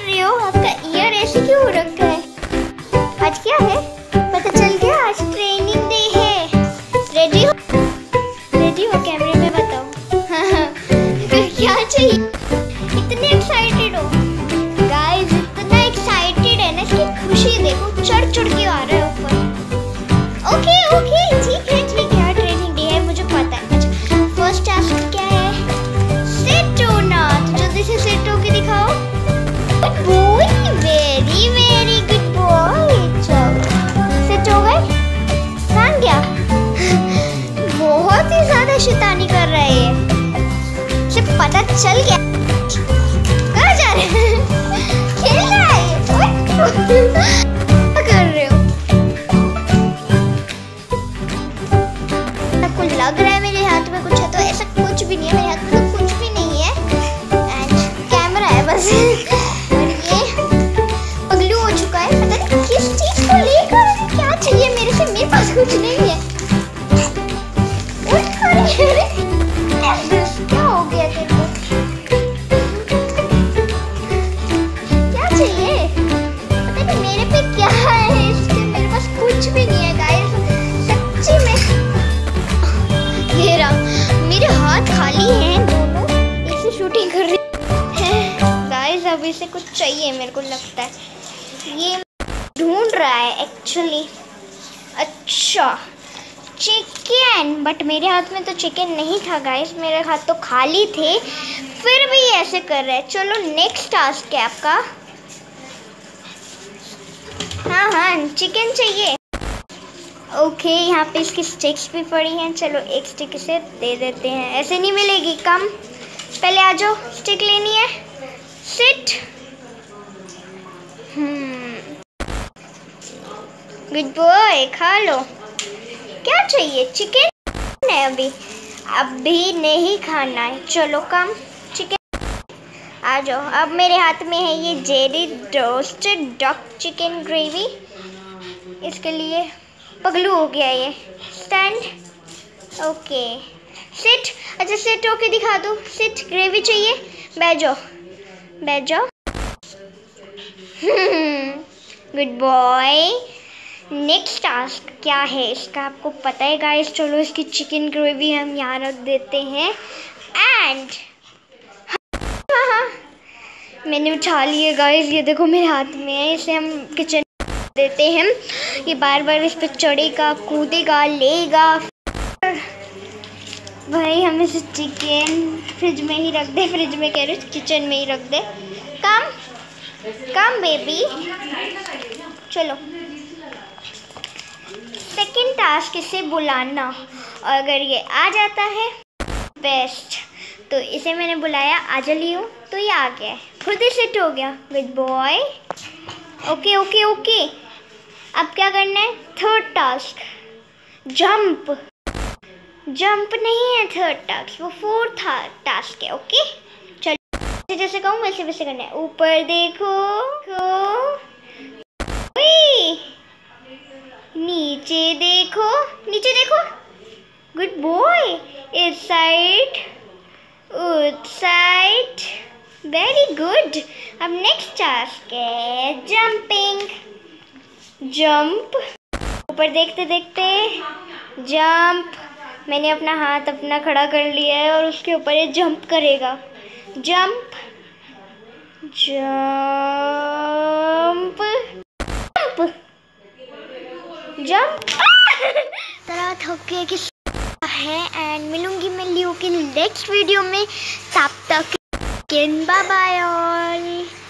रहे हो? आपका ईयर ऐसे क्यों हो रखा है? आज क्या है पता चल गया? आज ट्रेनिंग डे है। रेडी हो? रेडी हो? कैमरे में बताओ। क्या चाहिए? इतने एक्साइटेड हो गाइस, इतना एक्साइटेड है ना, इसकी खुशी देखो, चढ़ चढ़ के आ रहा है ऊपर। ओके ओके ठीक है आज ट्रेनिंग डे है, मुझे पता है। अच्छा फर्स्ट टास्क क्या है? सिट होना। तो जल्दी से सिट होके दिखाओ। Good boy, very very good boy. चलो सिट हो गए? सान गया? बहुत ही ज्यादा शैतानी कर रहा है ये, सिर्फ पता चल गया। कहाँ जा रहे हैं? खेल रहा है। क्या कर रहे हो? आपको लग रहा है मेरे हाथ में कुछ है, तो ऐसा कुछ भी नहीं है। मेरे हाथ में तो कुछ भी नहीं है, एंड कैमरा है बस। और ये पगलू हो चुका है, पता नहीं किस चीज को लेकर। क्या चाहिए मेरे से? मेरे पास कुछ नहीं है। क्या हो गया तेरे को? क्या चाहिए? पता नहीं मेरे पे क्या है, इसके मेरे पास कुछ भी नहीं है गाइस, सच्ची में। ये रहा, मेरे हाथ खाली हैं दोनों, ऐसे शूटिंग कर रही है गाइस। अभी से कुछ चाहिए मेरे को लगता है, ये ढूंढ रहा है एक्चुअली। अच्छा चिकन, बट मेरे हाथ में तो चिकन नहीं था गाइस, मेरे हाथ तो खाली थे, फिर भी ऐसे कर रहे हैं। चलो नेक्स्ट टास्क है आपका। हाँ हाँ चिकन चाहिए। ओके यहाँ पे इसकी स्टिक्स भी पड़ी हैं, चलो एक स्टिक इसे दे देते हैं। ऐसे नहीं मिलेगी, कम पहले आ जाओ, स्टिक लेनी है। सिट। गुड बॉय, खा लो। क्या चाहिए? चिकन है अभी नहीं खाना है। चलो कम चिकन आ जाओ। अब मेरे हाथ में है ये Jerry roasted duck chicken gravy, इसके लिए पगलू हो गया ये। स्टैंड। Okay sit. अच्छा सिट होके दिखा दो। सिट। ग्रेवी चाहिए? बैठ जाओ बैठ जाओ। Good boy. नेक्स्ट टास्क क्या है इसका आपको पता है गाइस? चलो इसकी चिकन ग्रेवी हम यहाँ रख देते हैं, एंड मैंने उठा लिए गाइस, ये देखो मेरे हाथ में है। इसे हम किचन देते हैं, ये बार बार इस पर चढ़ेगा, कूदेगा, लेगा। भाई हम इसे चिकन फ्रिज में ही रख दे, फ्रिज में कह रहे किचन में ही रख दे। Come come baby. चलो सेकंड टास्क इसे बुलाना, अगर ये आ जाता है बेस्ट। तो इसे मैंने बुलाया, आजा लियो, तो ये आ गया, खुद ही सेट हो गया। Good boy. Okay okay okay अब क्या करना है? Third task jump. जंप नहीं है थर्ड टास्क, वो फोर्थ टास्क है। ओके चलो जैसे कहूँ वैसे वैसे करना है। ऊपर देखो, नीचे देखो, नीचे देखो। Good boy. इस साइड, उस साइड, वेरी गुड। अब नेक्स्ट टास्क है जंपिंग। जंप। ऊपर देखते देखते जंप। मैंने अपना हाथ अपना खड़ा कर लिया है और उसके ऊपर ये जंप करेगा। Jump jump jump. तरह थके कि है, एंड मिलूंगी मैं लियो के नेक्स्ट वीडियो में। तब तक बाय बाय ऑल।